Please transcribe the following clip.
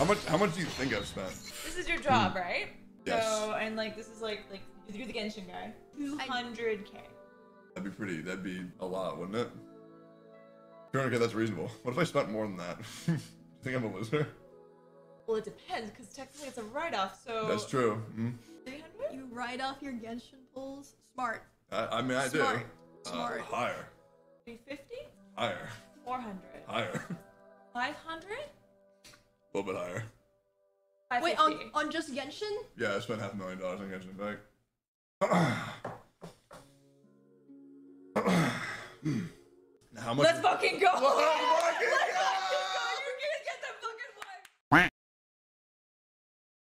How much do you think I've spent? This is your job, right? Yes. So, and like, this is like you're the Genshin guy. 200K. That'd be a lot, wouldn't it? 200K, that's reasonable. What if I spent more than that? Do you think I'm a loser? Well, it depends, because technically it's a write-off, so... That's true. 300? You write off your Genshin pulls? Smart. I mean, I Smart. do. Smart. Higher. 350? Higher. 400. Higher. 500? A little bit higher. 550. Wait, on just Genshin? Yeah, I spent $500,000 on Genshin Impact. How much? Let's fucking go! Let's fucking